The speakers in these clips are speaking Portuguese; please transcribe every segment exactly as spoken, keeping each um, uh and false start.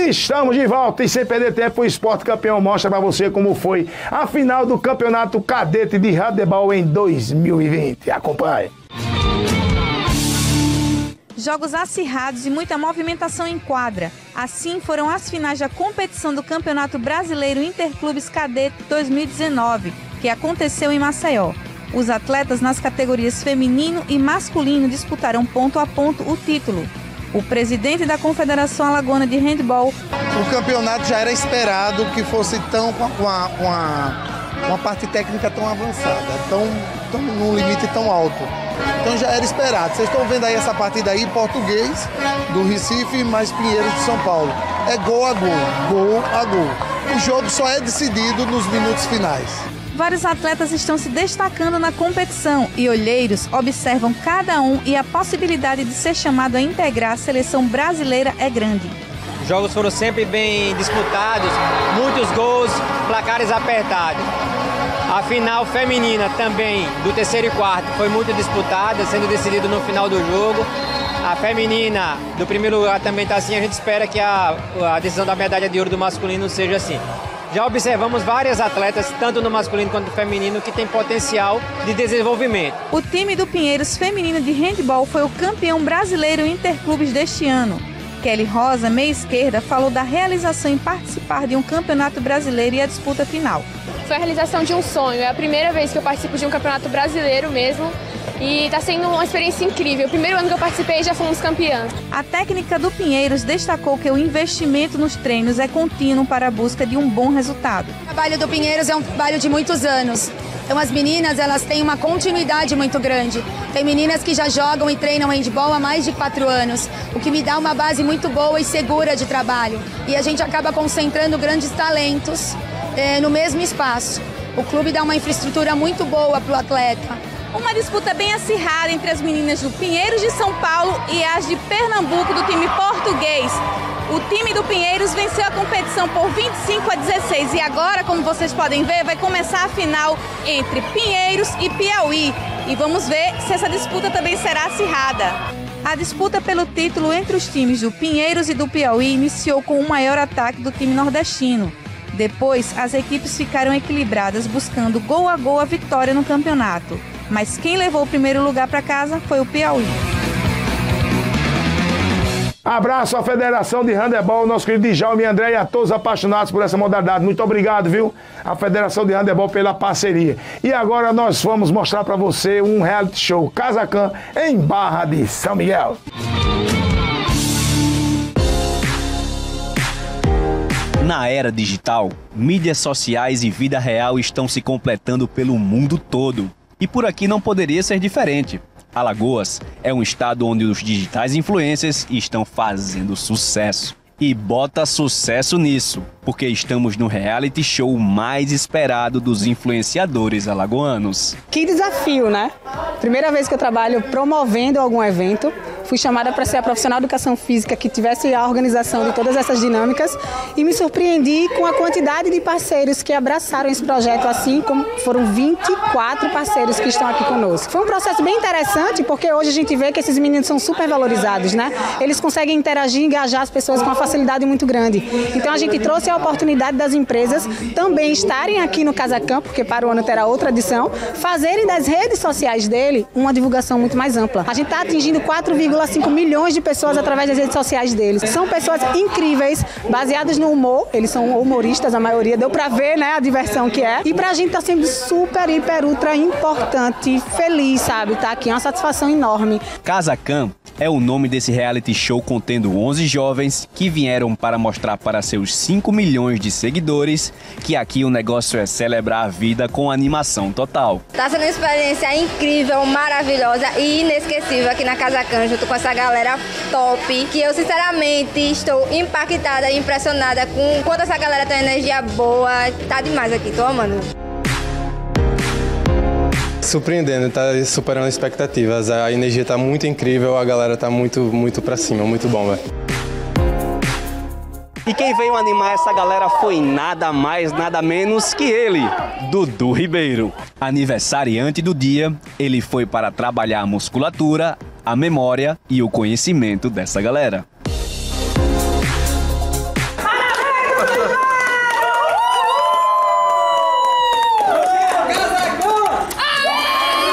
Estamos de volta e sem perder tempo, o Esporte Campeão mostra para você como foi a final do Campeonato Cadete de Handebol em dois mil e vinte. Acompanhe. Jogos acirrados e muita movimentação em quadra. Assim foram as finais da competição do Campeonato Brasileiro Interclubes Cadete dois mil e dezenove, que aconteceu em Maceió. Os atletas nas categorias feminino e masculino disputaram ponto a ponto o título. O presidente da Confederação Alagoana de Handebol... O campeonato já era esperado que fosse tão com uma, uma, uma parte técnica tão avançada, tão, tão num limite tão alto. Então já era esperado. Vocês estão vendo aí essa partida aí, Português do Recife mais Pinheiros de São Paulo. É gol a gol, gol a gol. O jogo só é decidido nos minutos finais. Vários atletas estão se destacando na competição e olheiros observam cada um e a possibilidade de ser chamado a integrar a seleção brasileira é grande. Os jogos foram sempre bem disputados, muitos gols, placares apertados. A final feminina também, do terceiro e quarto, foi muito disputada, sendo decidido no final do jogo. A feminina do primeiro lugar também está assim, a gente espera que a, a decisão da medalha de ouro do masculino seja assim. Já observamos várias atletas, tanto no masculino quanto no feminino, que têm potencial de desenvolvimento. O time do Pinheiros feminino de handebol foi o campeão brasileiro interclubes deste ano. Kelly Rosa, meia esquerda, falou da realização em participar de um campeonato brasileiro e a disputa final. Foi a realização de um sonho, é a primeira vez que eu participo de um campeonato brasileiro mesmo. E está sendo uma experiência incrível. O primeiro ano que eu participei já fomos campeãs. A técnica do Pinheiros destacou que o investimento nos treinos é contínuo para a busca de um bom resultado. O trabalho do Pinheiros é um trabalho de muitos anos. Então as meninas, elas têm uma continuidade muito grande. Tem meninas que já jogam e treinam handebol há mais de quatro anos, o que me dá uma base muito boa e segura de trabalho. E a gente acaba concentrando grandes talentos eh, no mesmo espaço. O clube dá uma infraestrutura muito boa para o atleta. Uma disputa bem acirrada entre as meninas do Pinheiros de São Paulo e as de Pernambuco do time português. O time do Pinheiros venceu a competição por vinte e cinco a dezesseis e agora, como vocês podem ver, vai começar a final entre Pinheiros e Piauí. E vamos ver se essa disputa também será acirrada. A disputa pelo título entre os times do Pinheiros e do Piauí iniciou com o maior ataque do time nordestino. Depois, as equipes ficaram equilibradas, buscando gol a gol a vitória no campeonato. Mas quem levou o primeiro lugar para casa foi o Piauí. Abraço à Federação de Handebol, nosso querido Djalma e André e a todos apaixonados por essa modalidade. Muito obrigado, viu? A Federação de Handebol pela parceria. E agora nós vamos mostrar para você um reality show Casacan em Barra de São Miguel. Na era digital, mídias sociais e vida real estão se completando pelo mundo todo. E por aqui não poderia ser diferente. Alagoas é um estado onde os digitais influencers estão fazendo sucesso. E bota sucesso nisso, porque estamos no reality show mais esperado dos influenciadores alagoanos. Que desafio, né? Primeira vez que eu trabalho promovendo algum evento. Fui chamada para ser a profissional de educação física que tivesse a organização de todas essas dinâmicas e me surpreendi com a quantidade de parceiros que abraçaram esse projeto, assim como foram vinte e quatro parceiros que estão aqui conosco. Foi um processo bem interessante porque hoje a gente vê que esses meninos são super valorizados, né? Eles conseguem interagir e engajar as pessoas com uma facilidade muito grande. Então a gente trouxe a oportunidade das empresas também estarem aqui no Casacan, porque para o ano terá outra edição, fazerem das redes sociais dele uma divulgação muito mais ampla. A gente está atingindo quatro vírgula cinco milhões de pessoas através das redes sociais deles. São pessoas incríveis, baseadas no humor, eles são humoristas, a maioria, deu pra ver, né, a diversão que é. E pra gente tá sendo super, hiper, ultra importante, feliz, sabe, tá aqui, é uma satisfação enorme. Casacan é o nome desse reality show contendo onze jovens que vieram para mostrar para seus cinco milhões de seguidores que aqui o negócio é celebrar a vida com animação total. Tá sendo uma experiência incrível, maravilhosa e inesquecível aqui na Casacan, junto com essa galera top, que eu sinceramente estou impactada e impressionada com quanto essa galera tem energia boa. Tá demais aqui, tô amando. Surpreendendo, tá superando expectativas. A energia tá muito incrível, a galera tá muito, muito pra cima, muito bom, velho. E quem veio animar essa galera foi nada mais, nada menos que ele, Dudu Ribeiro. Aniversariante do dia, ele foi para trabalhar a musculatura, a memória e o conhecimento dessa galera.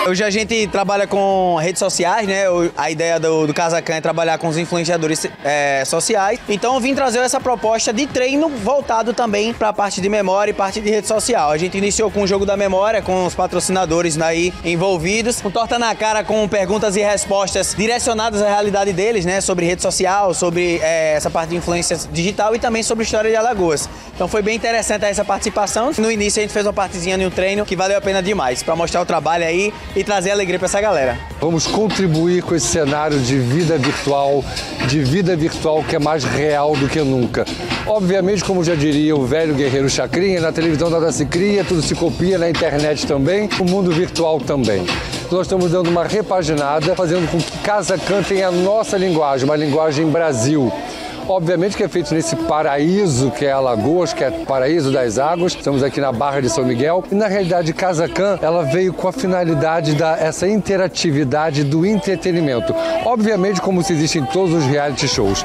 Hoje a gente trabalha com redes sociais, né? A ideia do, do Casacan é trabalhar com os influenciadores é, sociais. Então eu vim trazer essa proposta de treino voltado também para a parte de memória e parte de rede social. A gente iniciou com o jogo da memória, com os patrocinadores aí envolvidos, com torta na cara, com perguntas e respostas direcionadas à realidade deles, né? Sobre rede social, sobre é, essa parte de influência digital e também sobre história de Alagoas. Então foi bem interessante essa participação. No início a gente fez uma partezinha de um treino que valeu a pena demais, para mostrar o trabalho aí e trazer alegria para essa galera. Vamos contribuir com esse cenário de vida virtual, de vida virtual que é mais real do que nunca. Obviamente, como já diria o velho guerreiro Chacrinha, na televisão nada se cria, tudo se copia, na internet também, o mundo virtual também. Nós estamos dando uma repaginada, fazendo com que Casacan tenha a nossa linguagem, uma linguagem Brasil. Obviamente que é feito nesse paraíso que é Alagoas, que é o paraíso das águas. Estamos aqui na Barra de São Miguel. E na realidade, Casacan, ela veio com a finalidade da essa interatividade do entretenimento. Obviamente, como se existe em todos os reality shows.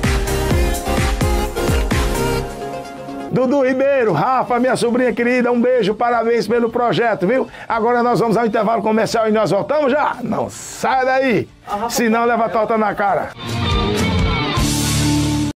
Dudu Ribeiro, Rafa, minha sobrinha querida, um beijo, parabéns pelo projeto, viu? Agora nós vamos ao intervalo comercial e nós voltamos já? Não, sai daí, senão leva a torta na cara.